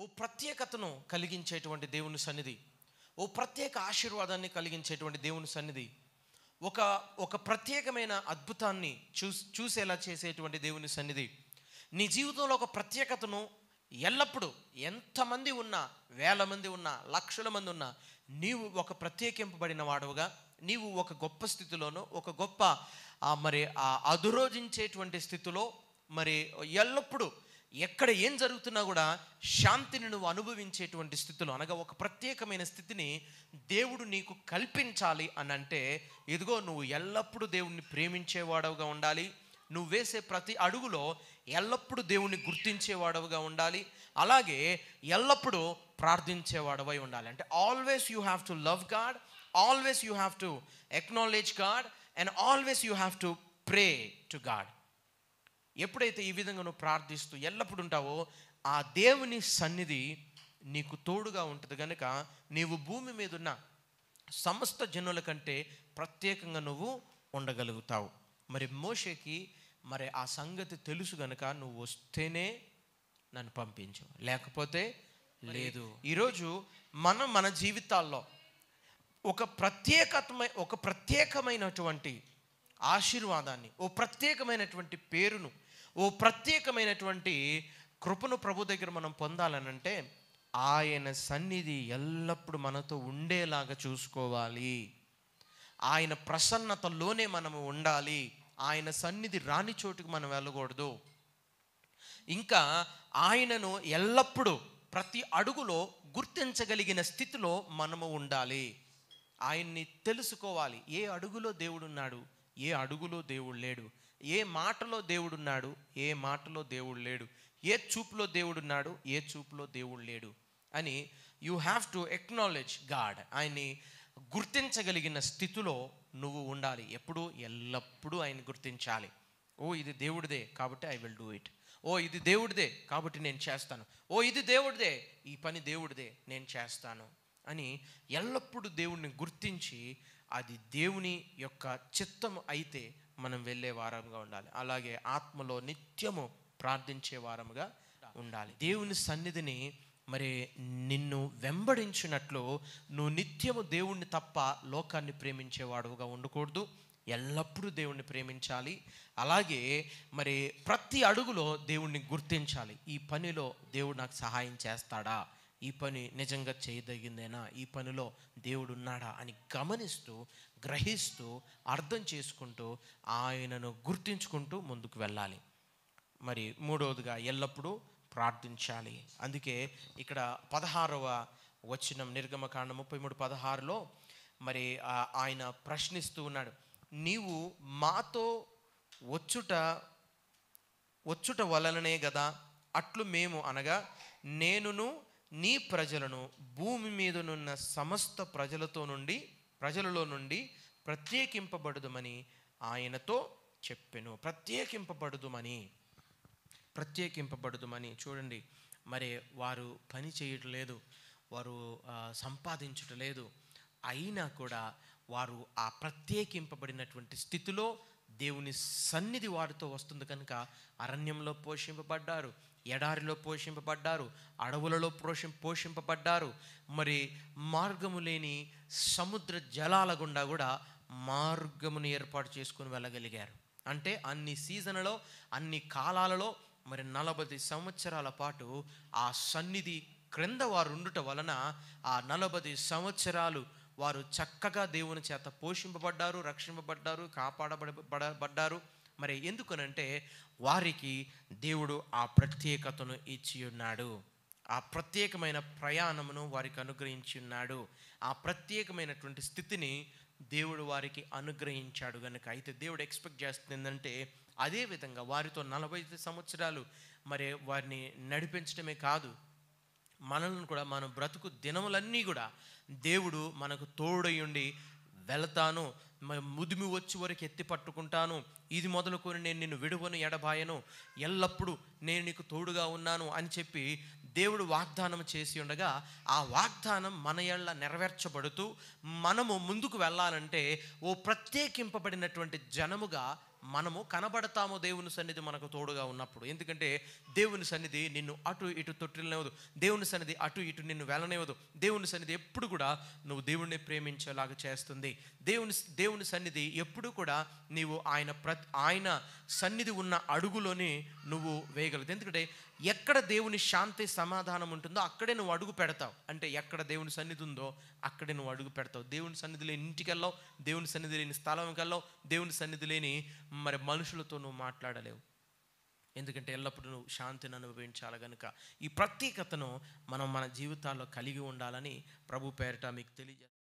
ప్రత్యేకతను కలిగించేటువంటి దేవుని సన్నిధి, ఓ ప్రత్యేక ఆశీర్వాదాన్ని కలిగించేటువంటి దేవుని సన్నిధి, ఒక ప్రత్యేకమైన అద్భుతాన్ని చూసేలా చేసేటువంటి దేవుని సన్నిధి. నీ జీవితంలో ఒక ప్రత్యేకతను ఎల్లప్పుడూ ఎంతమంది ఉన్నా, వేల మంది ఉన్నా, లక్షల మంది ఉన్నా, నీవు ఒక ప్రత్యేకింపబడిన వాడుగా, నీవు ఒక గొప్ప స్థితిలోనో, ఒక గొప్ప మరి అదురోజించేటువంటి స్థితిలో, మరి ఎల్లప్పుడూ ఎక్కడ ఏం జరుగుతున్నా కూడా శాంతిని నువ్వు అనుభవించేటువంటి స్థితిలో, అనగా ఒక ప్రత్యేకమైన స్థితిని దేవుడు నీకు కల్పించాలి అని అంటే, ఇదిగో నువ్వు ఎల్లప్పుడూ దేవుణ్ణి ప్రేమించేవాడవుగా ఉండాలి. నువ్వు వేసే ప్రతి అడుగులో ఎల్లప్పుడూ దేవుణ్ణి గుర్తించేవాడవుగా ఉండాలి. అలాగే ఎల్లప్పుడూ ప్రార్థించేవాడవై ఉండాలి. అంటే always you have to love God, always you have to acknowledge God, and always you have to pray to God. ఎప్పుడైతే ఈ విధంగా నువ్వు ప్రార్థిస్తూ ఎల్లప్పుడు ఉంటావో, ఆ దేవుని సన్నిధి నీకు తోడుగా ఉంటుంది కనుక నీవు భూమి మీద ఉన్న సమస్త జనుల కంటే ప్రత్యేకంగా నువ్వు ఉండగలుగుతావు. మరి మోషేకి మరి ఆ సంగతి తెలుసు కనుక, నువ్వు వస్తేనే నన్ను పంపించు, లేకపోతే లేదు. ఈరోజు మన జీవితాల్లో ఒక ప్రత్యేకమైనటువంటి ఆశీర్వాదాన్ని, ఓ ప్రత్యేకమైనటువంటి పేరును, ఓ ప్రత్యేకమైనటువంటి కృపను ప్రభు దగ్గర మనం పొందాలనంటే, ఆయన సన్నిధి ఎల్లప్పుడూ మనతో ఉండేలాగా చూసుకోవాలి. ఆయన ప్రసన్నతలోనే మనము ఉండాలి. ఆయన సన్నిధి రాని చోటుకు మనం వెళ్ళకూడదు. ఇంకా ఆయనను ఎల్లప్పుడూ ప్రతి అడుగులో గుర్తించగలిగిన స్థితిలో మనము ఉండాలి. ఆయన్ని తెలుసుకోవాలి. ఏ అడుగులో దేవుడున్నాడు, ఏ అడుగులో దేవుడు లేడు, ఏ మాటలో దేవుడున్నాడు, ఏ మాటలో దేవుడు లేడు, ఏ చూపులో దేవుడున్నాడు, ఏ చూపులో దేవుడు లేడు అని you have to acknowledge God. ఆయన్ని గుర్తించగలిగిన స్థితిలో నువ్వు ఉండాలి. ఎప్పుడు? ఎల్లప్పుడూ ఆయన గుర్తించాలి. ఓ ఇది దేవుడిదే కాబట్టి ఐ విల్ డూ ఇట్. ఓ ఇది దేవుడిదే కాబట్టి నేను చేస్తాను. ఓ ఇది దేవుడిదే, ఈ పని దేవుడిదే, నేను చేస్తాను అని ఎల్లప్పుడూ దేవుడిని గుర్తించి, అది దేవుని యొక్క చిత్తము అయితే మనం వెళ్ళే వారంగా ఉండాలి. అలాగే ఆత్మలో నిత్యము ప్రార్థించే వారముగా ఉండాలి. దేవుని సన్నిధిని మరి నిన్ను వెంబడించినట్లు నువ్వు నిత్యము దేవుణ్ణి తప్ప లోకాన్ని ప్రేమించేవాడుగా ఉండకూడదు. ఎల్లప్పుడూ దేవుణ్ణి ప్రేమించాలి. అలాగే మరి ప్రతి అడుగులో దేవుణ్ణి గుర్తించాలి. ఈ పనిలో దేవుడు నాకు సహాయం చేస్తాడా, ఈ పని నిజంగా చేయదగిందేనా, ఈ పనిలో దేవుడు ఉన్నాడా అని గమనిస్తూ, గ్రహిస్తూ, అర్థం చేసుకుంటూ, ఆయనను గుర్తించుకుంటూ ముందుకు వెళ్ళాలి. మరి మూడవదిగా ఎల్లప్పుడూ ప్రార్థించాలి. అందుకే ఇక్కడ 16వ వచనం, నిర్గమకాండం 33:16లో మరి ఆయన ప్రశ్నిస్తూ ఉన్నాడు, నీవు మాతో వచ్చుట వలననే కదా అట్లు మేము, అనగా నేనును నీ ప్రజలను భూమి మీదనున్న సమస్త ప్రజలలో నుండి ప్రత్యేకింపబడుదుమని ఆయనతో చెప్పెను. ప్రత్యేకింపబడుదుమని చూడండి. మరి వారు పని చేయటం లేదు, వారు సంపాదించటం లేదు, అయినా కూడా వారు ఆ ప్రత్యేకింపబడినటువంటి స్థితిలో దేవుని సన్నిధి వారితో వస్తుంది కనుక అరణ్యంలో పోషింపబడ్డారు, ఎడారిలో పోషింపబడ్డారు, అడవులలో పోషింపబడ్డారు. మరి మార్గము లేని సముద్ర జలాల గుండా కూడా మార్గమును ఏర్పాటు చేసుకుని వెళ్ళగలిగారు. అంటే అన్ని సీజన్లలో, అన్ని కాలాలలో మరి 40 సంవత్సరాల పాటు ఆ సన్నిధి క్రింద వారు ఉండుట వలన ఆ 40 సంవత్సరాలు వారు చక్కగా దేవుని చేత పోషింపబడ్డారు, రక్షింపబడ్డారు, కాపాడబడ్డారు. మరి ఎందుకనంటే వారికి దేవుడు ఆ ప్రత్యేకతను ఇచ్చి ఉన్నాడు, ఆ ప్రత్యేకమైన ప్రయాణమును వారికి అనుగ్రహించి ఉన్నాడు, ఆ ప్రత్యేకమైనటువంటి స్థితిని దేవుడు వారికి అనుగ్రహించాడు కనుక. అయితే దేవుడు ఎక్స్పెక్ట్ చేస్తుంది ఏంటంటే, అదేవిధంగా వారితో 40 సంవత్సరాలు మరి వారిని నడిపించడమే కాదు, మనల్ని కూడా మన బ్రతుకు దినములన్నీ కూడా దేవుడు మనకు తోడయుండి, వెళతాను, ముదిమి వచ్చి వరకు ఎత్తి పట్టుకుంటాను, ఇది మొదలుకొని నేను నిన్ను విడువను, ఎడబాయను, ఎల్లప్పుడూ నేను నీకు తోడుగా ఉన్నాను అని చెప్పి దేవుడు వాగ్దానం చేసి ఉండగా, ఆ వాగ్దానం మన యెడల నెరవేర్చబడుతూ మనము ముందుకు వెళ్ళాలంటే ఓ ప్రత్యేకింపబడినటువంటి జనముగా మనము కనబడతాము దేవుని సన్నిధి మనకు తోడుగా ఉన్నప్పుడు. ఎందుకంటే దేవుని సన్నిధి నిన్ను అటు ఇటు తొట్టిల్లనివ్వదు, దేవుని సన్నిధి అటు ఇటు నిన్ను వెళ్ళనివ్వదు. దేవుని సన్నిధి ఎప్పుడు కూడా నువ్వు దేవుణ్ణి ప్రేమించేలాగా చేస్తుంది. దేవుని సన్నిధి ఎప్పుడు కూడా నీవు ఆయన సన్నిధి ఉన్న అడుగులోని నువ్వు వేయగలదు. ఎందుకంటే ఎక్కడ దేవుని శాంతి సమాధానం ఉంటుందో అక్కడే నువ్వు అడుగు పెడతావు. అంటే ఎక్కడ దేవుని సన్నిధి ఉందో అక్కడే నువ్వు అడుగు పెడతావు. దేవుని సన్నిధి లేని ఇంటికి వెళ్ళావు, దేవుని సన్నిధి లేని స్థలంకి వెళ్ళావు, దేవుని సన్నిధి లేని మరి మనుషులతో నువ్వు మాట్లాడలేవు. ఎందుకంటే ఎల్లప్పుడూ నువ్వు శాంతిని అనుభవించాలి కనుక ఈ ప్రత్యేకతను మనం మన జీవితాల్లో కలిగి ఉండాలని ప్రభు పేరిట మీకు తెలియజేస్తాను.